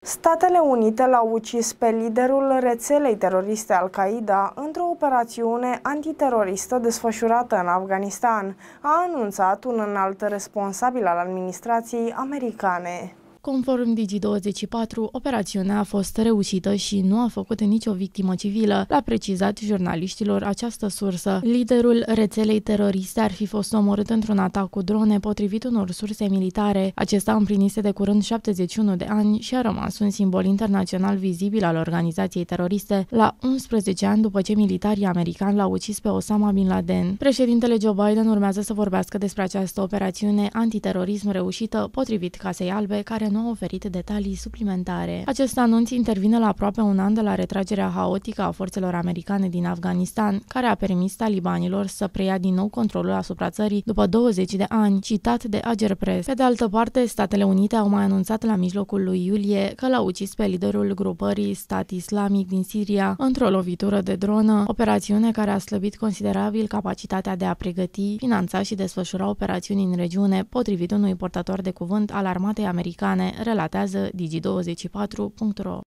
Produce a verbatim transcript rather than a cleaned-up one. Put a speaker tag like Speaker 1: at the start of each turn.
Speaker 1: Statele Unite l-au ucis pe liderul rețelei teroriste Al-Qaeda într-o operațiune antiteroristă desfășurată în Afganistan, a anunțat un înalt responsabil al administrației americane.
Speaker 2: Conform Digi douăzeci și patru, operațiunea a fost reușită și nu a făcut nicio victimă civilă, l-a precizat jurnaliștilor această sursă. Liderul rețelei teroriste ar fi fost omorât într-un atac cu drone, potrivit unor surse militare. Acesta împlinise de curând șaptezeci și unu de ani și a rămas un simbol internațional vizibil al organizației teroriste la unsprezece ani după ce militarii americani l-au ucis pe Osama Bin Laden. Președintele Joe Biden urmează să vorbească despre această operațiune antiterorism reușită, potrivit Casei Albe, care nu a oferit detalii suplimentare. Acest anunț intervine la aproape un an de la retragerea haotică a forțelor americane din Afganistan, care a permis talibanilor să preia din nou controlul asupra țării după douăzeci de ani, citat de Agerpres. Pe de altă parte, Statele Unite au mai anunțat la mijlocul lui iulie că l-au ucis pe liderul grupării Stat Islamic din Siria într-o lovitură de dronă, operațiune care a slăbit considerabil capacitatea de a pregăti, finanța și desfășura operațiuni în regiune, potrivit unui portator de cuvânt al armatei americane, relatează Digi douăzeci și patru punct ro.